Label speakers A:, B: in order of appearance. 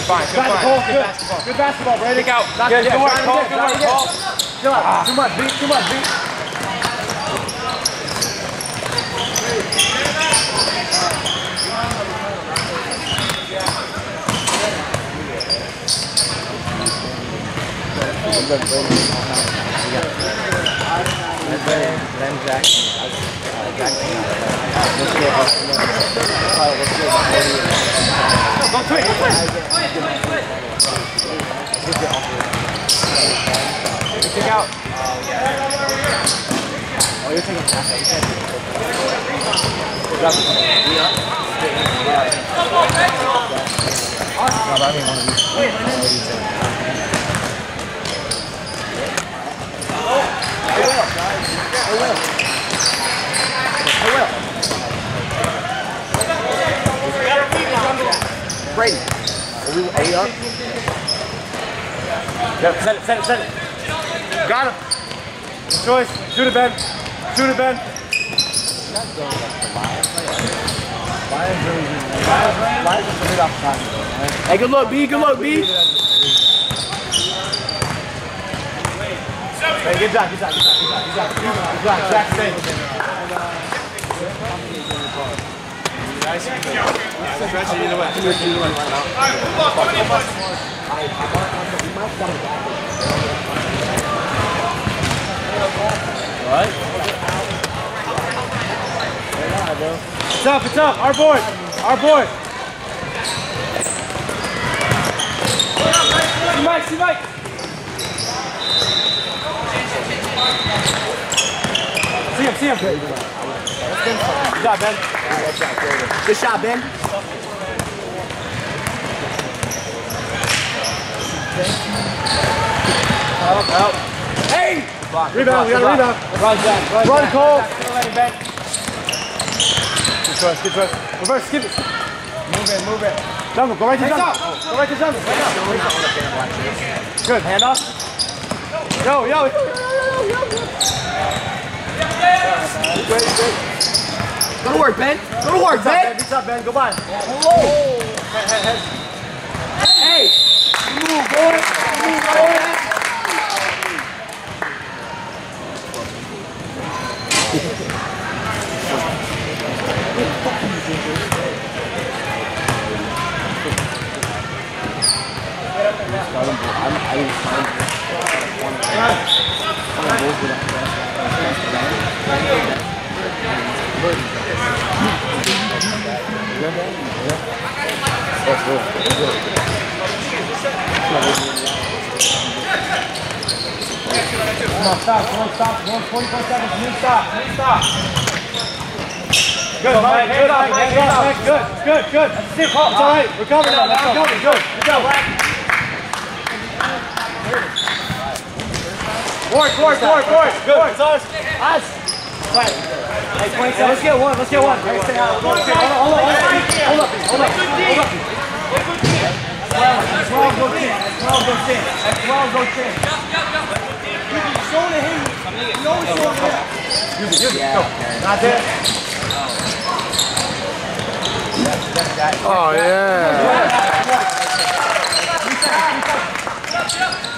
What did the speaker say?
A: fine. Good basketball. Good basketball, Brady.
B: Kick out.
A: Good work, Cole. Good work, Cole. Chill out. Too much beat. Too much beat.
C: Then Jackson.
A: Go quick. Kick out.
C: Oh, you're taking half that. Brady, are we up?
A: Yep, set it. Got him. Choice. Shoot it, Ben. Shoot it, Ben.
C: Hey, good look, B. Good look, B.
A: Hey, good job. Jack, stay. It's up. Our board. See Mike. See him. Good job, Ben.
C: Good shot, Ben.
A: Out. Hey! Rebound, we got a rebound. Run, Cole. Good choice. Reverse, skip it. Move it. Jungle, go right to jungle. Good, hand off. Yo. Great.
C: Go to work, Ben.
A: Beats up, Ben. Go by. Head.
C: Hey! Move, boy.
A: Stop. 24 seconds. New stop. Good, Mike. Good. That's it, Paul. It's all right. We're covered now. Good job, Mike. Forward. Good. It's us. Right. Hey, 27. Let's get one. Stay out. Hold up. 12 go 10. That's 12 go 10. You're showing him. You always show him. Use it. Go. Not there.
D: Oh, yeah.